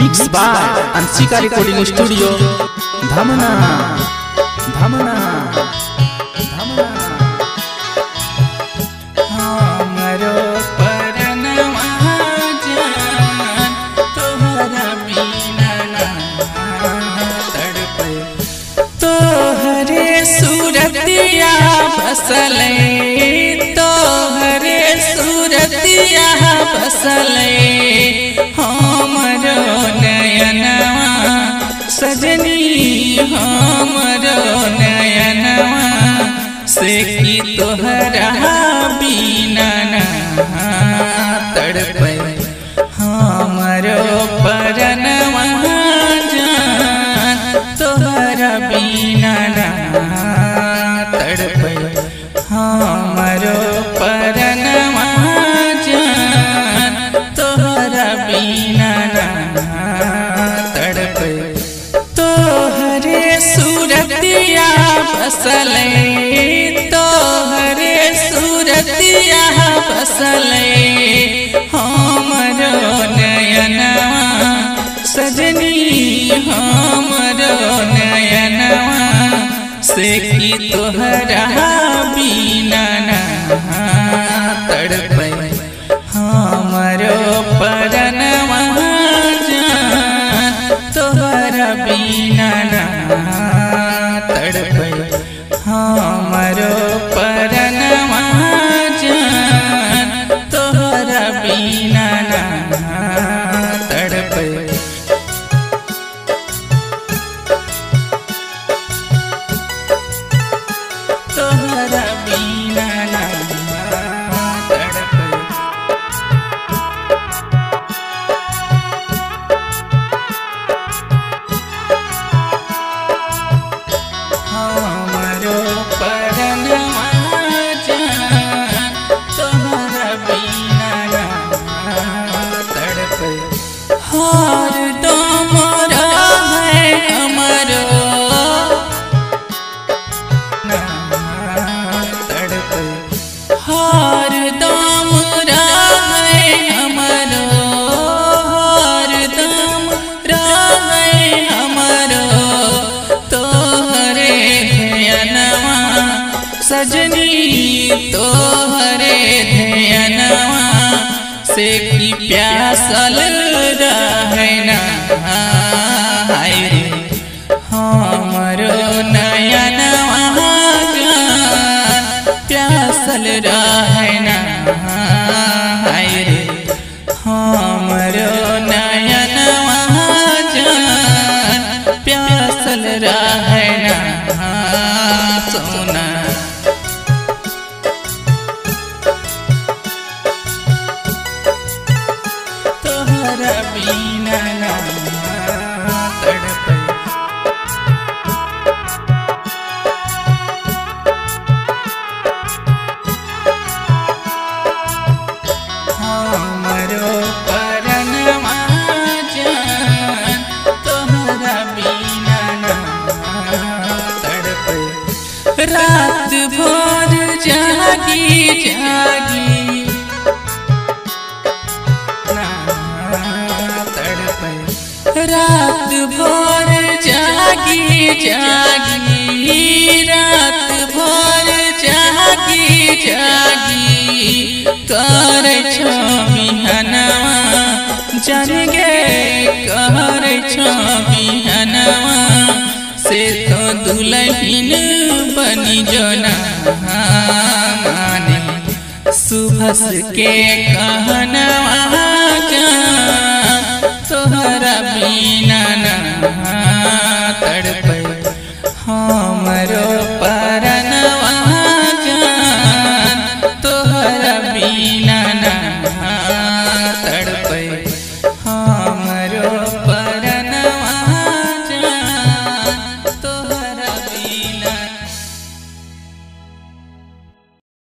Mix by Anshika recording studio धमना धमना धमना। हमरो परनवा जान तोहरा बिना ना तड़पे, तोहरे सूरतिया बसले, तोहरे सूरतिया बसले हमरो नयनवा सजनी, हमरो नयनवा से की तोहरा बिना ना तड़पे। हमरो परनवा जान तोहरा बिना ना तड़पे, हमरो परनवा जान तोहरा बिना ना तड़पे। तोहरे सूरतिया बसले, तोहरे सूरतिया बसले हमरो नयनवा सजनी, हमरो नयनवा से की तोहरा बिना ना तड़पे। हमरो परनवा जान तोहरा बिना ना तड़पे, हमरो परनवा जान तोहरा बिना ना तड़पे। तोहरा बिना ना तड़पे। हमरो परनवा जान तोहरा बिना ना तड़पे। हर दम रहे हमरो ना तड़पे, हर दम रहे हमरो, हर दम रहे हमरो तोहरे ध्यानवा सजनी, तोहरे ध्यानवा से की प्यासल रहे ना हाय रे। हमरो नयनवा जान प्यासल रहे ना हाय रे। हमरो नयनवा जान प्यासल रहे ना सोना। तोहरा बिना ना तड़पे। हमरो परनवा जान तोहरा बिना ना तड़पे। रात भर जागी जागी ना तड़पे, रात भर जागी जागी, रात भर जागी जागी कर छमिहनवा जान गे, कर छमिहनवा से तो दुल्हन बनी जोना माने सुभस के कहनवा